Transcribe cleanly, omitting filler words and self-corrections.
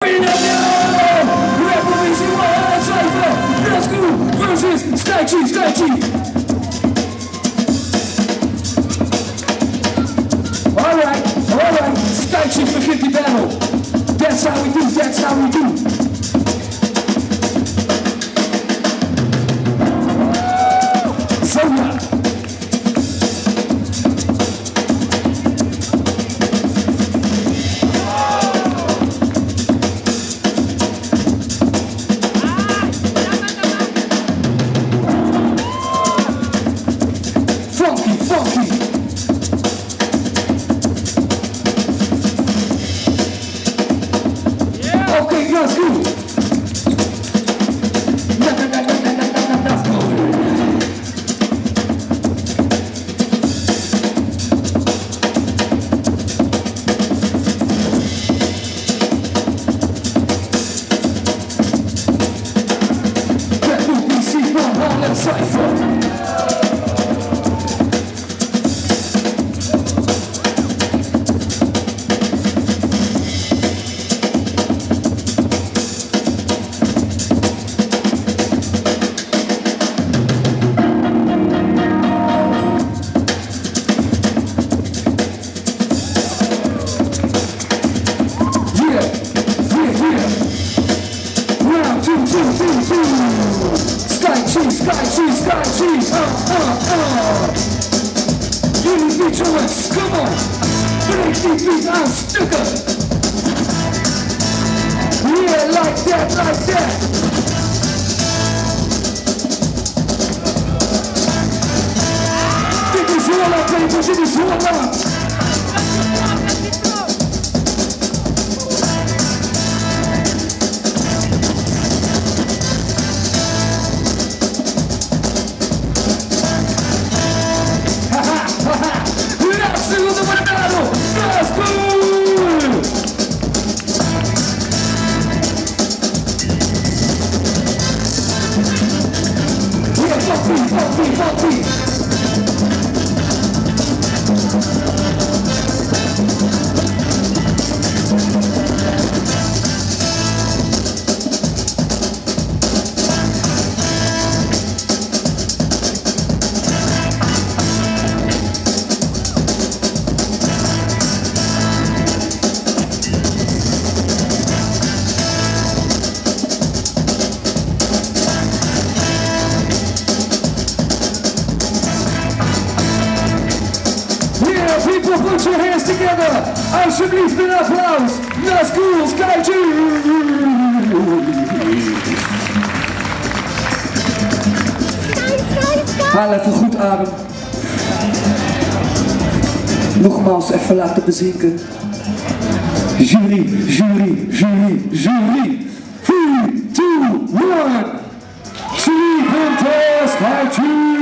Bring it up now! Rap for BC One Holland Cypher! Nazgul versus Skychief! Alright, Skychief begint die battle. That's how we do, that's how we do. So yeah. Funky. Okay, let's go. That will BC One Holland Cypher. Skychief, Jullie beat jongens, come on. Breek die beat aan stukken. Yeah, like that. Dit is Holland, baby, dit is Holland. Funky. People, put your hands together. Alsjeblieft een applaus. Nazgul, Skychief. Haal even goed adem. Nogmaals even laten bezinken. Jury. 3, 2, 1. Skychief.